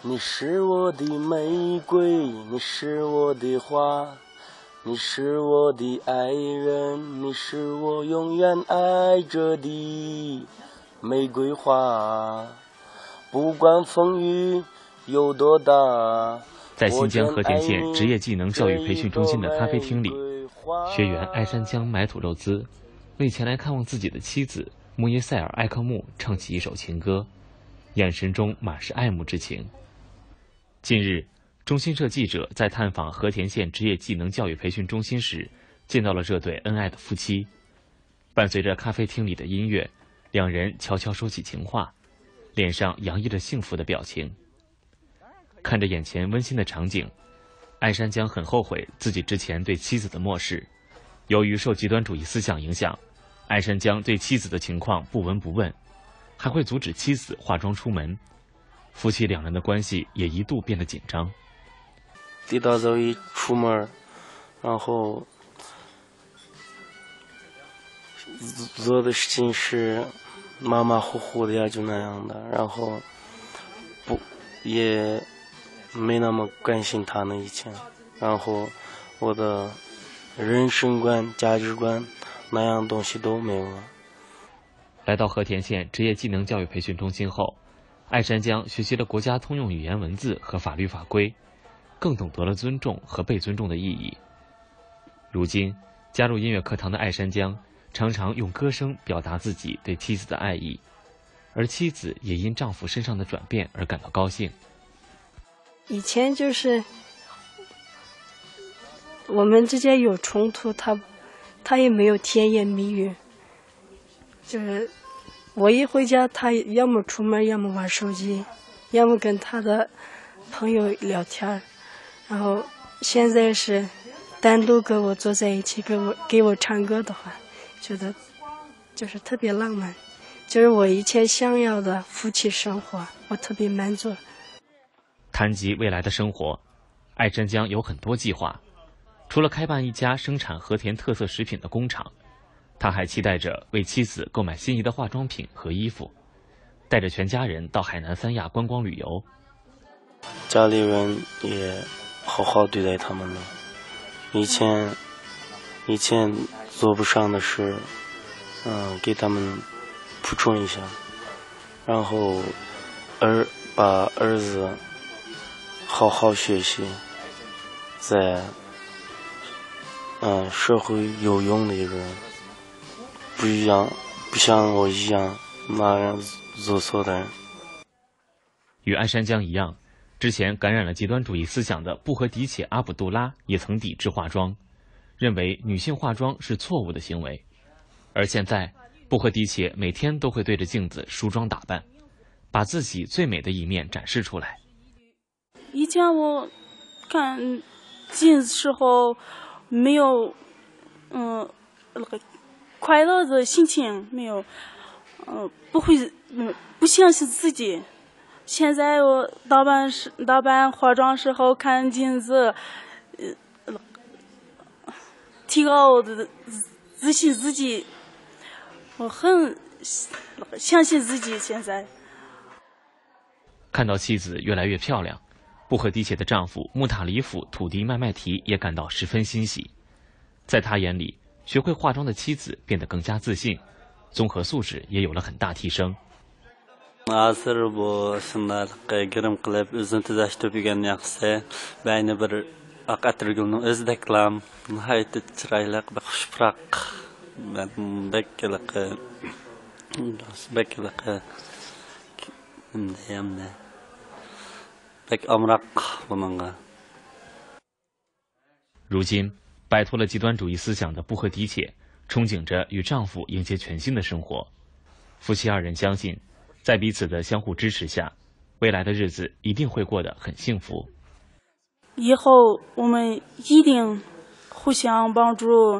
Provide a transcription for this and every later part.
你是我的玫瑰，你是我的花，你是我的爱人，你是我永远爱着的玫瑰花。不管风雨有多大。 在新疆和田县职业技能教育培训中心的咖啡厅里，学员艾山江买土肉孜，为前来看望自己的妻子穆耶塞尔艾克木唱起一首情歌，眼神中满是爱慕之情。近日，中新社记者在探访和田县职业技能教育培训中心时，见到了这对恩爱的夫妻。伴随着咖啡厅里的音乐，两人悄悄说起情话，脸上洋溢着幸福的表情。看着眼前温馨的场景，艾山江很后悔自己之前对妻子的漠视。由于受极端主义思想影响，艾山江对妻子的情况不闻不问，还会阻止妻子化妆出门。夫妻两人的关系也一度变得紧张。 一大早一出门，然后做的事情是马马虎虎的呀，就那样的，然后也没那么关心他呢以前，然后我的人生观、价值观那样东西都没有了。 来到和田县职业技能教育培训中心后，艾山江学习了国家通用语言文字和法律法规，更懂得了尊重和被尊重的意义。如今，加入音乐课堂的艾山江常常用歌声表达自己对妻子的爱意，而妻子也因丈夫身上的转变而感到高兴。 以前就是我们之间有冲突，他也没有甜言蜜语，就是我一回家，他要么出门，要么玩手机，要么跟他的朋友聊天。然后现在是单独跟我坐在一起，给我唱歌的话，觉得就是特别浪漫，就是我以前想要的夫妻生活，我特别满足。 谈及未来的生活，艾山江有很多计划。除了开办一家生产和田特色食品的工厂，他还期待着为妻子购买心仪的化妆品和衣服，带着全家人到海南三亚观光旅游。 家里人也好好对待他们了。以前做不上的事，给他们补充一下，然后把儿子好好学习，在社会有用的一个人，不像我一样那样做错的人。 与艾山江一样，之前感染了极端主义思想的布和迪且阿卜杜拉也曾抵制化妆，认为女性化妆是错误的行为。而现在，布和迪且每天都会对着镜子梳妆打扮，把自己最美的一面展示出来。 以前我看镜子时候没有那个快乐的心情，没有不相信自己。现在我打扮化妆时候看镜子，提高我的自信自己，我很相信自己。现在看到妻子越来越漂亮，布和迪且的丈夫穆塔里甫土地麦麦提也感到十分欣喜。在他眼里，学会化妆的妻子变得更加自信，综合素质也有了很大提升。 азыр бу шындык грим кылып өзүн түзәш төбөгән яхшы бәйне бер ак атыргылның өздәк лам hayt чырайлык бик хушпрак бәккелек бәк амрак bununга。 如今，摆脱了极端主义思想的布和迪且，憧憬着与丈夫迎接全新的生活。夫妻二人相信，在彼此的相互支持下，未来的日子一定会过得很幸福。 以后我们一定互相帮助，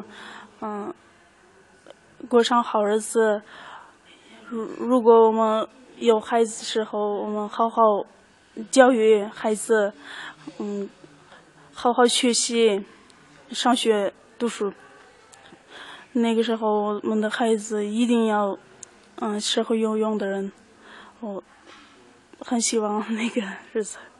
过上好日子。如果我们有孩子的时候，我们好好教育孩子，好好学习，上学读书。那个时候，我们的孩子一定要，社会有用的人。我很希望那个日子。